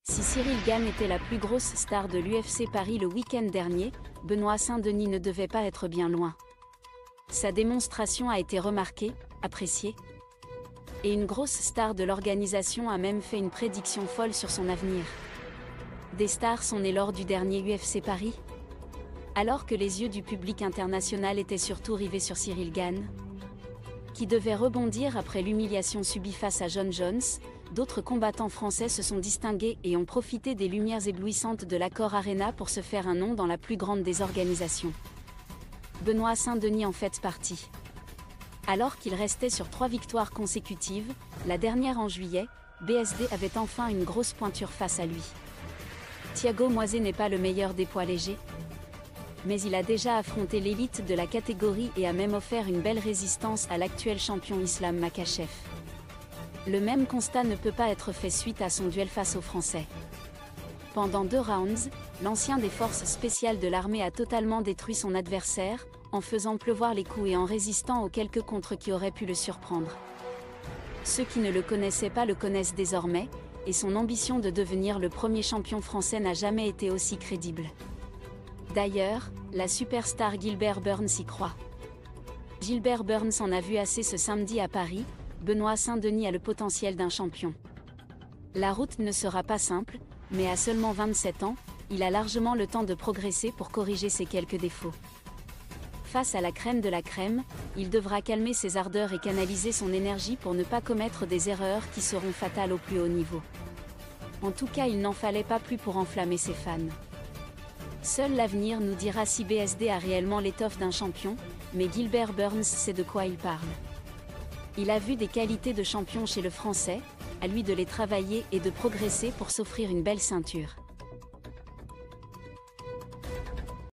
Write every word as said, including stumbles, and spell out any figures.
Si Cyril Gane était la plus grosse star de l'U F C Paris le week-end dernier, Benoît Saint-Denis ne devait pas être bien loin. Sa démonstration a été remarquée, appréciée. Et une grosse star de l'organisation a même fait une prédiction folle sur son avenir. Des stars sont nées lors du dernier U F C Paris. Alors que les yeux du public international étaient surtout rivés sur Cyril Gane, qui devait rebondir après l'humiliation subie face à Jon Jones, d'autres combattants français se sont distingués et ont profité des lumières éblouissantes de l'Accor Arena pour se faire un nom dans la plus grande des organisations. Benoît Saint-Denis en fait partie. Alors qu'il restait sur trois victoires consécutives, la dernière en juillet, B S D avait enfin une grosse pointure face à lui. Thiago Moises n'est pas le meilleur des poids légers, mais il a déjà affronté l'élite de la catégorie et a même offert une belle résistance à l'actuel champion Islam Makhachev. Le même constat ne peut pas être fait suite à son duel face aux Français. Pendant deux rounds, l'ancien des forces spéciales de l'armée a totalement détruit son adversaire, en faisant pleuvoir les coups et en résistant aux quelques contres qui auraient pu le surprendre. Ceux qui ne le connaissaient pas le connaissent désormais, et son ambition de devenir le premier champion français n'a jamais été aussi crédible. D'ailleurs, la superstar Gilbert Burns y croit. Gilbert Burns en a vu assez ce samedi à Paris. Benoît Saint-Denis a le potentiel d'un champion. La route ne sera pas simple, mais à seulement vingt-sept ans, il a largement le temps de progresser pour corriger ses quelques défauts. Face à la crème de la crème, il devra calmer ses ardeurs et canaliser son énergie pour ne pas commettre des erreurs qui seront fatales au plus haut niveau. En tout cas, il n'en fallait pas plus pour enflammer ses fans. Seul l'avenir nous dira si B S D a réellement l'étoffe d'un champion, mais Gilbert Burns sait de quoi il parle. Il a vu des qualités de champion chez le Français, à lui de les travailler et de progresser pour s'offrir une belle ceinture.